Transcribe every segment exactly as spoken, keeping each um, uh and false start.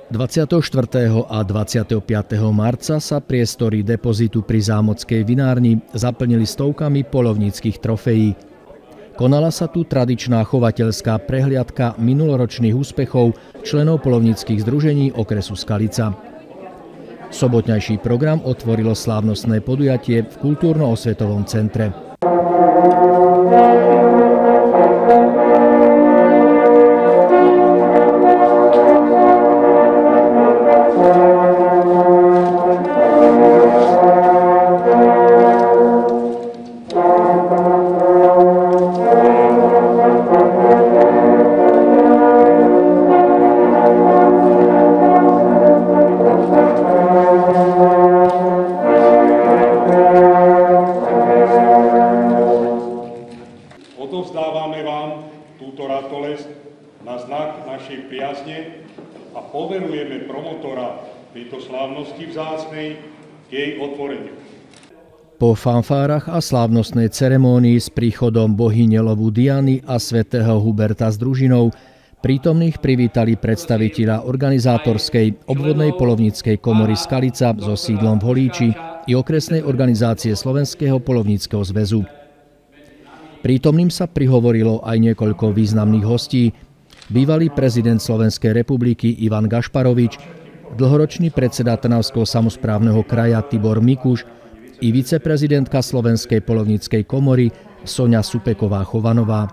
dvadsiateho štvrtého a dvadsiateho piateho marca sa priestory depozitu pri Zámockej vinárni zaplnili stovkami poľovníckych trofejí. Konala sa tu tradičná chovateľská prehliadka minuloročných úspechov členov poľovníckych združení okresu Skalica. Sobotňajší program otvorilo slávnostné podujatie v kultúrno-osvetovom centre. Odovzdávame vám túto ratolesť na znak našej priazne a poverujeme promotora tejto slávnosti vzácnej k jej otvoreniu. Po fanfárach a slávnostnej ceremónii s príchodom bohyne lovu Diany a svätého Huberta s družinou prítomných privítali predstavitelia organizátorskej obvodnej poľovníckej komory Skalica so sídlom v Holíči i okresnej organizácie Slovenského poľovníckeho zväzu. Prítomným sa prihovorilo aj niekoľko významných hostí. Bývalý prezident Slovenskej republiky Ivan Gašparovič, dlhoročný predseda Trnavského samosprávneho kraja Tibor Mikuš i viceprezidentka Slovenskej poľovníckej komory Soňa Supeková-Chovanová.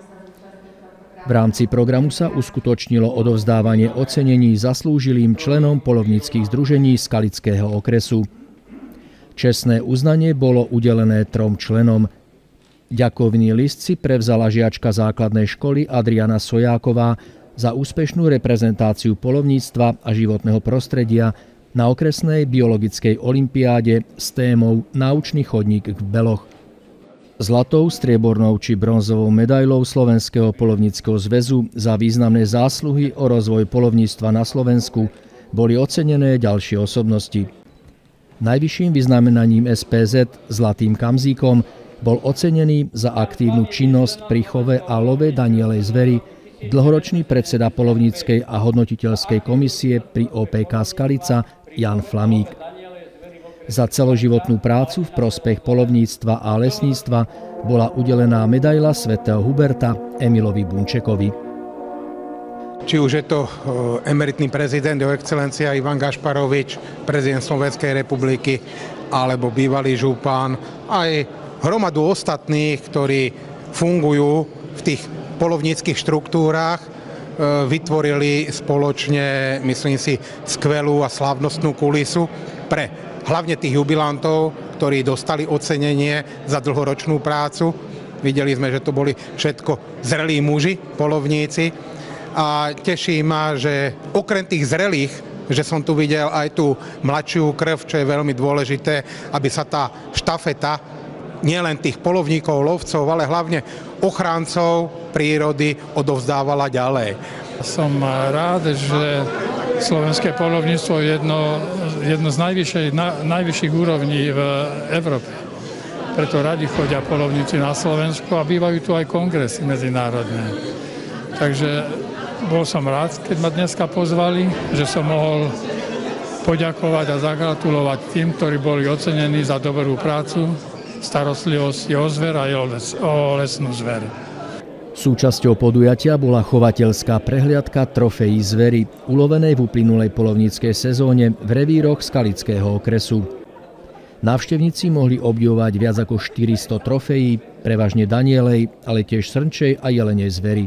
V rámci programu sa uskutočnilo odovzdávanie ocenení zaslúžilým členom poľovníckych združení Skalického okresu. Čestné uznanie bolo udelené trom členom. Ďakovný list si prevzala žiačka základnej školy Adriana Sojáková za úspešnú reprezentáciu poľovníctva a životného prostredia na okresnej biologickej olympiáde s témou Náučný chodník v Beloch. Zlatou, striebornou či bronzovou medailou Slovenského poľovníckeho zväzu za významné zásluhy o rozvoj poľovníctva na Slovensku boli ocenené ďalšie osobnosti. Najvyšším vyznamenaním es pé zet Zlatým kamzíkom bol ocenený za aktívnu činnosť pri chove a love danielej zvery dlhoročný predseda poľovníckej a hodnotiteľskej komisie pri ó pé ká Skalica Jan Flamík. Za celoživotnú prácu v prospech poľovníctva a lesníctva bola udelená medaila svätého Huberta Emilovi Bunčekovi. Či už je to emeritný prezident, jeho excelencia Ivan Gašparovič, prezident Slovenskej republiky, alebo bývalý župan, aj hromadu ostatných, ktorí fungujú v tých poľovníckych štruktúrách, vytvorili spoločne, myslím si, skvelú a slávnostnú kulisu pre hlavne tých jubilantov, ktorí dostali ocenenie za dlhoročnú prácu. Videli sme, že to boli všetko zrelí muži, poľovníci. A teší ma, že okrem tých zrelých, že som tu videl aj tú mladšiu krv, čo je veľmi dôležité, aby sa tá štafeta nielen tých poľovníkov, lovcov, ale hlavne ochráncov prírody odovzdávala ďalej. Som rád, že slovenské poľovníctvo je jedno, jedno z najvyšších, na, najvyšších úrovní v Európe. Preto radi chodia poľovníci na Slovensku a bývajú tu aj kongresy medzinárodné. Takže bol som rád, keď ma dneska pozvali, že som mohol poďakovať a zagratulovať tým, ktorí boli ocenení za dobrú prácu, starostlivosť o zver a o lesnú zver. Súčasťou podujatia bola chovateľská prehliadka trofejí zvery, ulovenej v uplynulej poľovníckej sezóne v revíroch Skalického okresu. Návštevníci mohli obdivovať viac ako štyristo trofejí, prevažne danielej, ale tiež srnčej a jelenej zvery.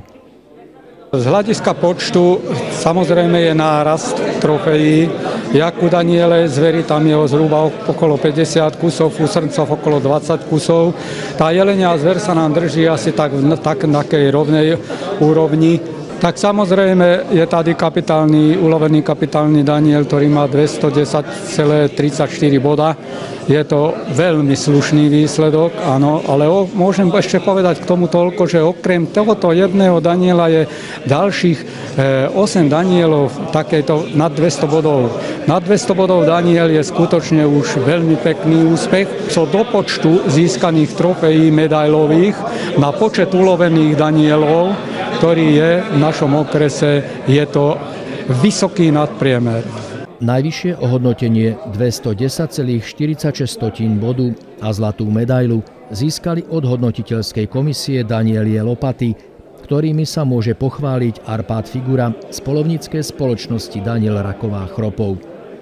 Z hľadiska počtu samozrejme je nárast trofejí. Jak u danielej zvery, tam je zhruba okolo päťdesiat kusov, u srncov okolo dvadsať kusov. Tá jelenia zver sa nám drží asi tak, tak na takej rovnej úrovni. Tak samozrejme je tady kapitálny, ulovený kapitálny daniel, ktorý má dvestodesať celá tridsaťštyri boda. Je to veľmi slušný výsledok, áno, ale o, môžem ešte povedať k tomu toľko, že okrem tohoto jedného daniela je ďalších e, osem danielov takejto nad dvesto bodov. Nad dvesto bodov daniel je skutočne už veľmi pekný úspech. Co do počtu získaných trofejí medailových na počet ulovených danielov, ktorý je v našom okrese, je to vysoký nadpriemer. Najvyššie ohodnotenie dvestodesať celá štyridsaťšesť bodu a zlatú medailu získali od hodnotiteľskej komisie Danielie Lopaty, ktorými sa môže pochváliť Arpád Figura z poľovníckej spoločnosti Daniel Raková Chropov.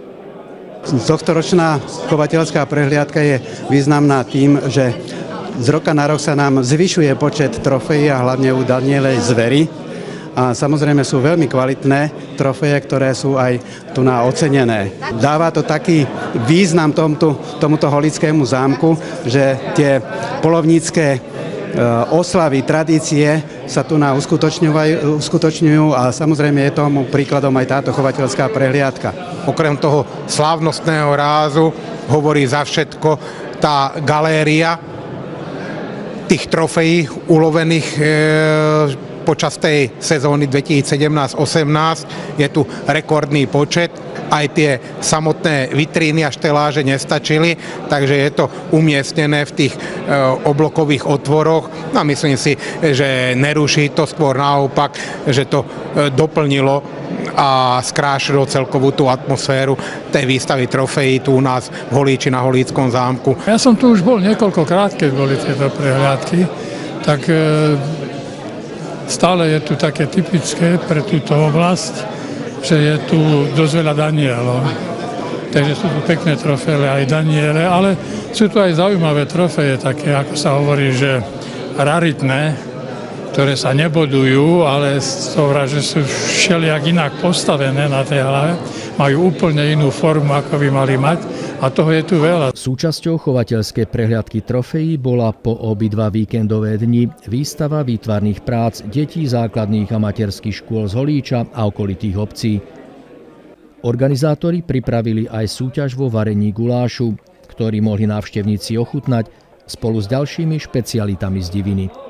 Tohtoročná chovateľská prehliadka je významná tým, že z roka na rok sa nám zvyšuje počet trofejí a hlavne u Danielej zvery. A samozrejme sú veľmi kvalitné trofeje, ktoré sú aj tu na ocenené. Dáva to taký význam tomuto, tomuto holickému zámku, že tie poľovnícke oslavy, tradície sa tu na uskutočňujú, uskutočňujú a samozrejme je tomu príkladom aj táto chovateľská prehliadka. Okrem toho slávnostného rázu hovorí za všetko tá galéria tých trofejí ulovených e, počas tej sezóny dvetisícsedemnásť osemnásť. Je tu rekordný počet. Aj tie samotné vitríny a šteláže nestačili, takže je to umiestnené v tých e, oblokových otvoroch. A myslím si, že neruší to, skôr naopak, že to e, doplnilo a skrášilo celkovú tú atmosféru tej výstavy trofejí tu u nás v Holíči na Holíckom zámku. Ja som tu už bol niekoľkokrát, keď boli tieto prehliadky, tak e, stále je tu také typické pre túto oblasť, že je tu dosť veľa Danielov. Takže sú tu pekné trofeje aj Daniele, ale sú tu aj zaujímavé trofeje, také ako sa hovorí, že raritné, ktoré sa nebodujú, ale z toho, že sú všelijak inak postavené na tej hlave, majú úplne inú formu, ako by mali mať, a toho je tu veľa. Súčasťou chovateľskej prehliadky trofejí bola po obidva víkendové dni výstava výtvarných prác detí základných a materských škôl z Holíča a okolitých obcí. Organizátori pripravili aj súťaž vo varení gulášu, ktorý mohli návštevníci ochutnať spolu s ďalšími špecialitami z diviny.